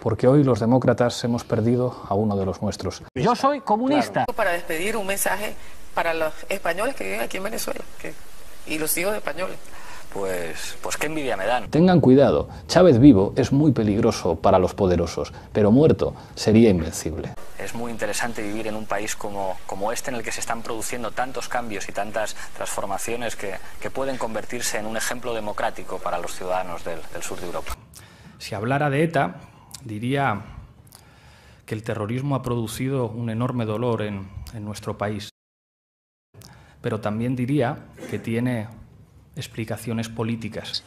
porque hoy los demócratas hemos perdido a uno de los nuestros. Yo soy comunista. Claro. Para despedir un mensaje para los españoles que viven aquí en Venezuela y los hijos de españoles. Pues qué envidia me dan. Tengan cuidado, Chávez vivo es muy peligroso para los poderosos, pero muerto sería invencible. Es muy interesante vivir en un país como este, en el que se están produciendo tantos cambios y tantas transformaciones que pueden convertirse en un ejemplo democrático para los ciudadanos del sur de Europa. Si hablara de ETA, diría que el terrorismo ha producido un enorme dolor en nuestro país, pero también diría que tiene explicaciones políticas.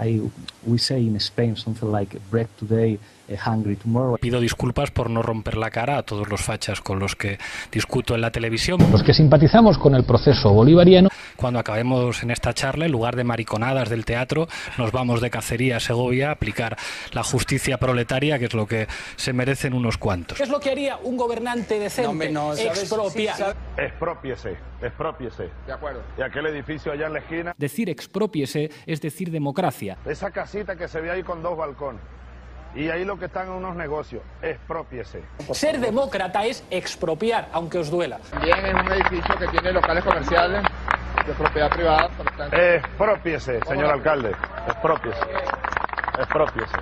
We say in Spain something like bread today, hungry tomorrow. Pido disculpas por no romper la cara a todos los fachas con los que discuto en la televisión. Los que simpatizamos con el proceso bolivariano. Cuando acabemos en esta charla, en lugar de mariconadas del teatro, nos vamos de cacería a Segovia a aplicar la justicia proletaria, que es lo que se merecen unos cuantos. ¿Qué es lo que haría un gobernante decente? Expropiar. Expropiese, expropiese. De acuerdo. Y aquel edificio allá en la esquina. Decir expropiese es decir democracia. Esa casita que se ve ahí con 2 balcones. Y ahí lo que están en unos negocios, expropiese. Ser demócrata es expropiar, aunque os duela. También es un edificio que tiene locales comerciales de propiedad privada. Por tanto... Expropiese, señor alcalde. Expropiese. Expropiese.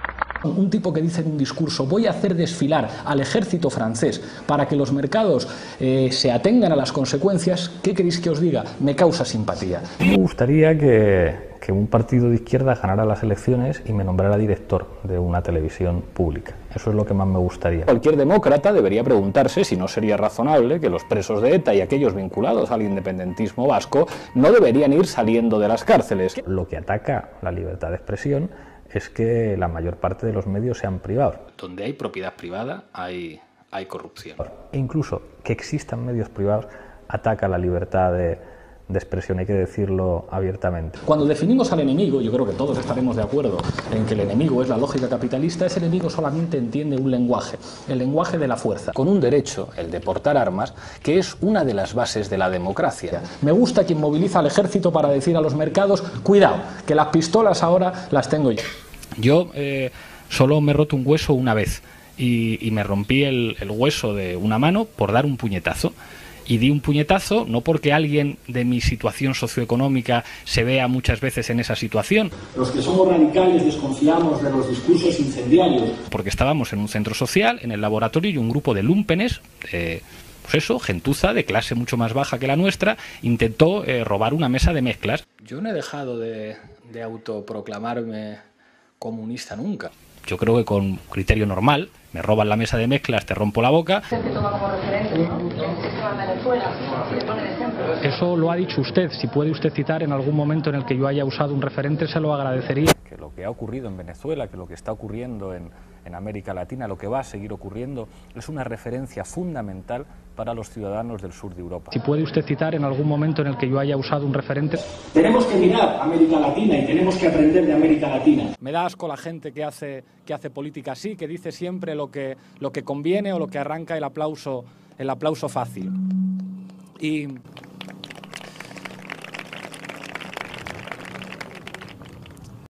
Un tipo que dice en un discurso: voy a hacer desfilar al ejército francés para que los mercados se atengan a las consecuencias. ¿Qué queréis que os diga? Me causa simpatía. Me gustaría que un partido de izquierda ganara las elecciones y me nombrara director de una televisión pública. Eso es lo que más me gustaría. Cualquier demócrata debería preguntarse si no sería razonable que los presos de ETA y aquellos vinculados al independentismo vasco no deberían ir saliendo de las cárceles. Lo que ataca la libertad de expresión es que la mayor parte de los medios sean privados. Donde hay propiedad privada hay corrupción. E incluso que existan medios privados ataca la libertad de expresión, hay que decirlo abiertamente. Cuando definimos al enemigo, yo creo que todos estaremos de acuerdo en que el enemigo es la lógica capitalista. Ese enemigo solamente entiende un lenguaje, el lenguaje de la fuerza. Con un derecho, el de portar armas, que es una de las bases de la democracia. Me gusta quien moviliza al ejército para decir a los mercados: cuidado, que las pistolas ahora las tengo yo. Yo solo me he roto un hueso una vez y me rompí el hueso de una mano por dar un puñetazo. Y di un puñetazo no porque alguien de mi situación socioeconómica se vea muchas veces en esa situación. Los que somos radicales desconfiamos de los discursos incendiarios. Porque estábamos en un centro social, en el laboratorio, y un grupo de lúmpenes, gentuza de clase mucho más baja que la nuestra, intentó robar una mesa de mezclas. Yo no he dejado de autoproclamarme comunista nunca. Yo creo que con criterio normal, me roban la mesa de mezclas, te rompo la boca. Eso lo ha dicho usted. Si puede usted citar en algún momento en el que yo haya usado un referente, se lo agradecería. Que lo que ha ocurrido en Venezuela, que lo que está ocurriendo en América Latina, lo que va a seguir ocurriendo, es una referencia fundamental para los ciudadanos del sur de Europa. Si puede usted citar en algún momento en el que yo haya usado un referente. Tenemos que mirar a América Latina y tenemos que aprender de América Latina. Me da asco la gente que hace política así, que dice siempre lo que conviene o lo que arranca el aplauso fácil. Y